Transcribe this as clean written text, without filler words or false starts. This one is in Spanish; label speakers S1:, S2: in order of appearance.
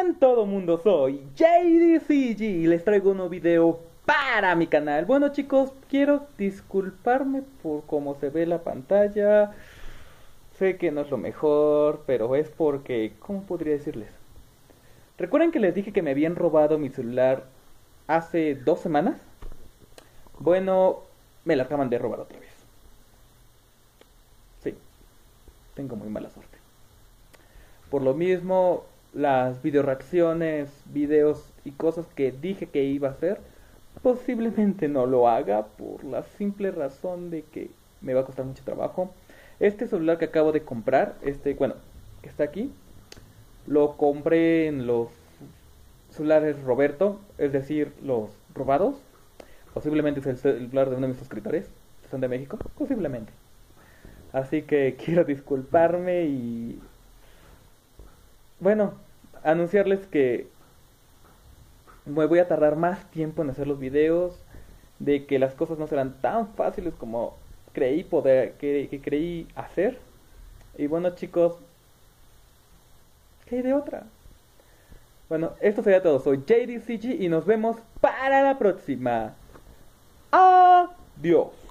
S1: Hola todo mundo, soy JDCG y les traigo un nuevo video para mi canal. Bueno chicos, quiero disculparme por cómo se ve la pantalla. Sé que no es lo mejor, pero es porque, ¿cómo podría decirles? ¿Recuerdan que les dije que me habían robado mi celular hace 2 semanas? Bueno, me lo acaban de robar otra vez. Sí, tengo muy mala suerte. Por lo mismo, las video reacciones, videos y cosas que dije que iba a hacer, posiblemente no lo haga por la simple razón de que me va a costar mucho trabajo. Este celular que acabo de comprar, bueno, que está aquí, lo compré en los celulares Roberto, es decir, los robados. Posiblemente es el celular de uno de mis suscriptores, que son de México, posiblemente. Así que quiero disculparme y bueno, anunciarles que me voy a tardar más tiempo en hacer los videos, de que las cosas no serán tan fáciles como creí poder, que creí hacer. Y bueno chicos, ¿qué hay de otra? Bueno, esto sería todo. Soy JDCG y nos vemos para la próxima. Adiós.